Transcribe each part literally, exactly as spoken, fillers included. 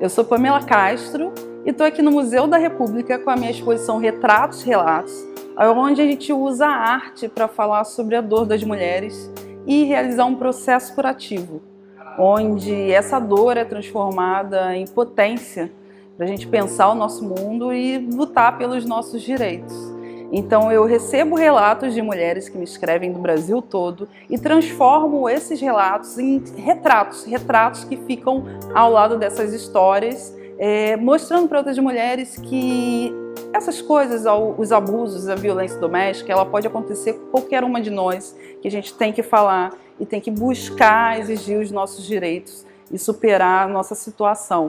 Eu sou Pamela Castro e estou aqui no Museu da República com a minha exposição Retratos Relatos, onde a gente usa a arte para falar sobre a dor das mulheres e realizar um processo curativo, onde essa dor é transformada em potência para a gente pensar o nosso mundo e lutar pelos nossos direitos. Então eu recebo relatos de mulheres que me escrevem do Brasil todo e transformo esses relatos em retratos, retratos que ficam ao lado dessas histórias, é, mostrando para outras mulheres que essas coisas, os abusos, a violência doméstica, ela pode acontecer com qualquer uma de nós, que a gente tem que falar e tem que buscar exigir os nossos direitos e superar a nossa situação.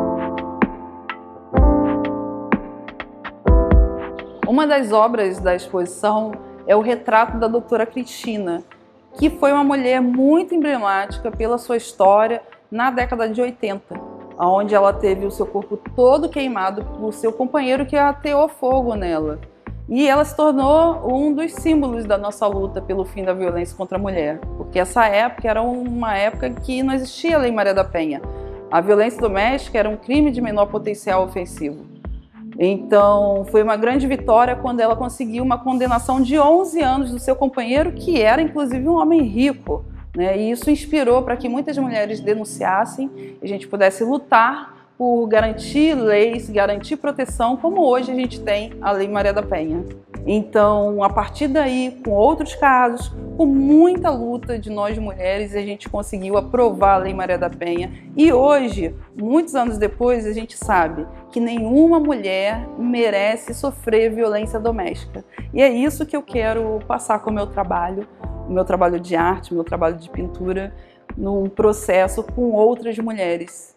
Uma das obras da exposição é o retrato da doutora Cristina, que foi uma mulher muito emblemática pela sua história na década de oitenta, onde ela teve o seu corpo todo queimado por seu companheiro que ateou fogo nela. E ela se tornou um dos símbolos da nossa luta pelo fim da violência contra a mulher, porque essa época era uma época que não existia a Lei Maria da Penha. A violência doméstica era um crime de menor potencial ofensivo. Então, foi uma grande vitória quando ela conseguiu uma condenação de onze anos do seu companheiro, que era inclusive um homem rico, né? E isso inspirou para que muitas mulheres denunciassem e a gente pudesse lutar por garantir leis, garantir proteção, como hoje a gente tem a Lei Maria da Penha. Então, a partir daí, com outros casos, com muita luta de nós mulheres, a gente conseguiu aprovar a Lei Maria da Penha. E hoje, muitos anos depois, a gente sabe que nenhuma mulher merece sofrer violência doméstica. E é isso que eu quero passar com o meu trabalho, o meu trabalho de arte, o meu trabalho de pintura, num processo com outras mulheres.